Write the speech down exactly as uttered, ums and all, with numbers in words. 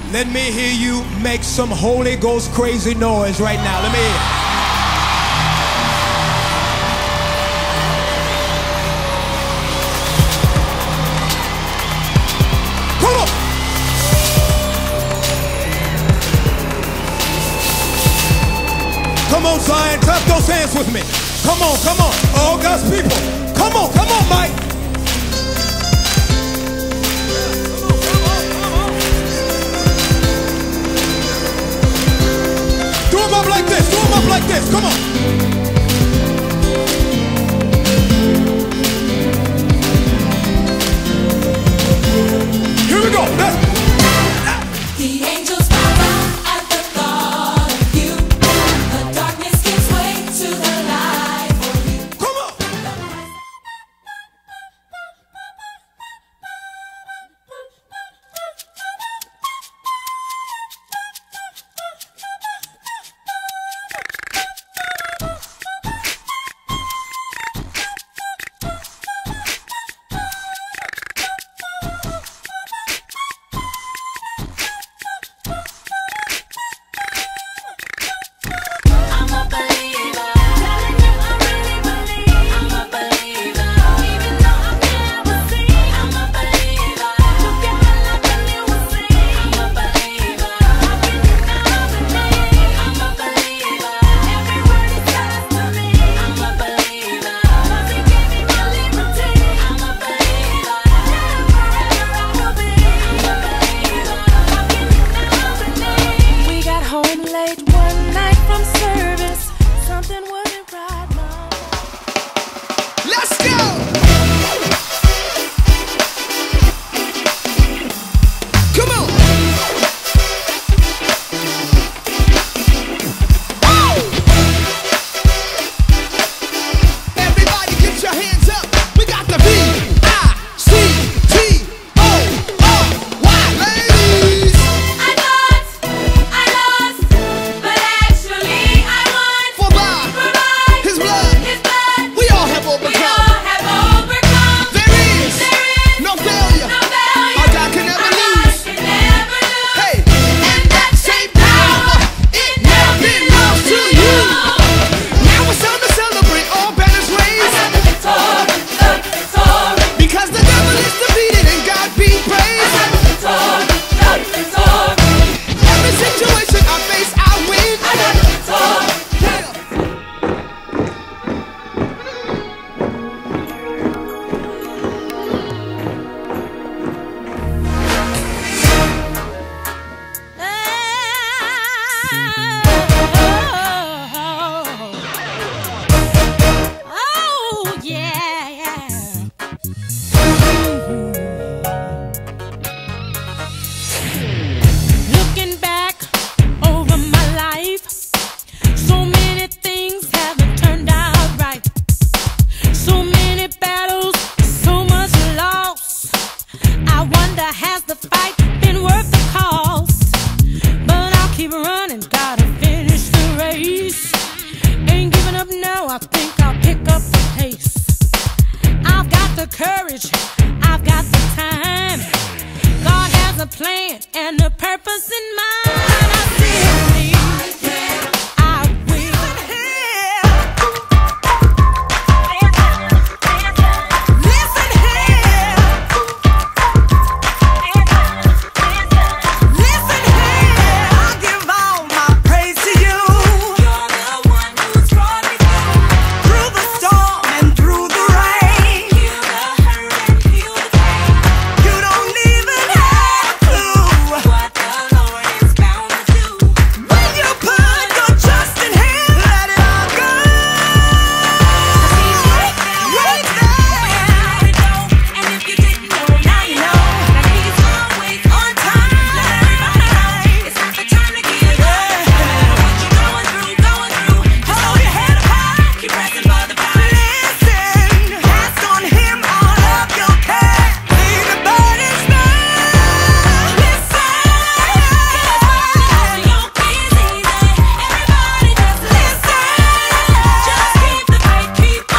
Let me hear you make some Holy Ghost crazy noise right now. Let me hear it. Come on, Zion, clap those hands with me. Come on, come on. All God's people. Come on, come on, Mike. Do them up like this. Do them up like this. Come on. Here we go. Let's The angels bow down at the thought of you. The darkness gives way to the light for you. Come on. I'm a believer, telling you I really believe. I'm a believer, even though I've never seen. I'm a believer, look at my life and you will see. I'm a believer, how can you not believe? I'm a believer, every word he says to me. I'm a believer, 'cause he gave me my liberty. I'm a believer, and forever I will be. I'm a believer, how can you not believe? We got home late one night from service. Something wasn't right, Mom. Let's go! Come on! Woo! Everybody get your hands up. We got the B I C T O O Y. Ladies! I thought I lost, but actually I won. For by For by His blood, His blood, we all have we overcome. all have overcome. There is There is no failure. no failure. Our God can never Our God lose. can never lose. Hey, and that same power, it now belongs to you. Now it's time to celebrate, all banners I raised, got the victory, the victory. because the devil is defeated and God be I praised. got the victory, the victory. Every situation I face, I win. I got the victory. Oh, yeah, yeah. Looking back over my life, so many things haven't turned out right. So many battles, so much loss. I wonder, has the fight been worth the cost? But I'll keep running, gotta finish the race. Ain't giving up now, I think I'll pick up the pace. I've got the courage, I've got the time. God has a plan and a